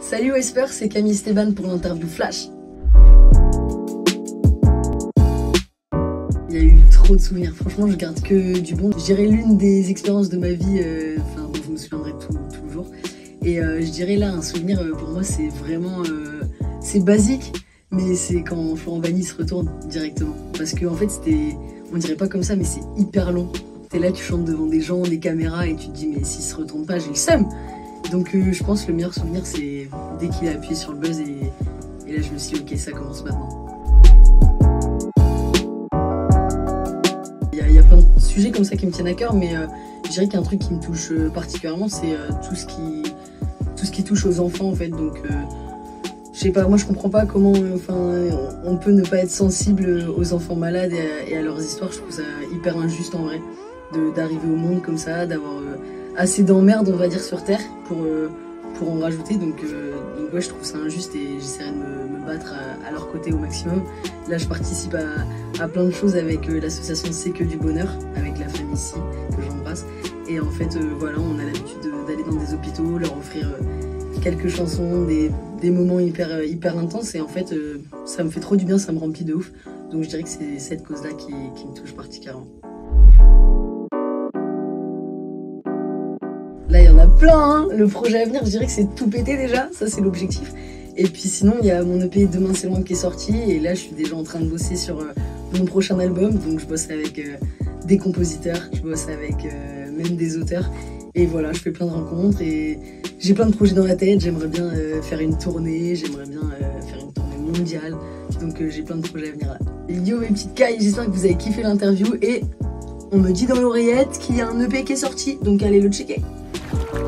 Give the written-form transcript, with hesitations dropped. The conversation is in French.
Salut Whisper, c'est Camille Esteban pour l'interview Flash. Il y a eu trop de souvenirs, franchement je garde que du bon. Je dirais l'une des expériences de ma vie, dont je me souviendrai tout le jour. Et je dirais là, un souvenir pour moi c'est vraiment, c'est basique, mais c'est quand Florent Pagny se retourne directement. Parce qu'en fait c'était, on dirait pas comme ça, mais c'est hyper long. T'es là, tu chantes devant des gens, des caméras, et tu te dis mais s'il se retourne pas, j'ai le seum. Donc je pense que le meilleur souvenir c'est dès qu'il a appuyé sur le buzz et là je me suis dit ok, ça commence maintenant. Il y a plein de sujets comme ça qui me tiennent à cœur, mais je dirais qu'un truc qui me touche particulièrement c'est tout ce qui touche aux enfants en fait. Donc je sais pas, moi je comprends pas comment on peut ne pas être sensible aux enfants malades et à leurs histoires. Je trouve ça hyper injuste en vrai d'arriver au monde comme ça, d'avoir assez d'emmerdes on va dire sur terre pour en rajouter. Donc ouais, je trouve ça injuste et j'essaierai de me battre à leur côté au maximum. Là je participe à plein de choses avec l'association C'est que du bonheur, avec la famille ici que j'embrasse. Et en fait voilà, on a l'habitude d'aller dans des hôpitaux, leur offrir quelques chansons, des moments hyper intenses, et en fait ça me fait trop du bien, ça me remplit de ouf. Donc je dirais que c'est cette cause-là qui me touche particulièrement. Là il y en a plein, hein. Le projet à venir, je dirais que c'est tout péter déjà, ça c'est l'objectif. Et puis sinon il y a mon EP Demain c'est loin qui est sorti, et là je suis déjà en train de bosser sur mon prochain album. Donc je bosse avec des compositeurs, je bosse avec même des auteurs. Et voilà, je fais plein de rencontres et j'ai plein de projets dans la tête. J'aimerais bien faire une tournée, j'aimerais bien faire une tournée mondiale. Donc j'ai plein de projets à venir là. Yo mes petites cailles, j'espère que vous avez kiffé l'interview et on me dit dans l'oreillette qu'il y a un EP qui est sorti, donc allez le checker.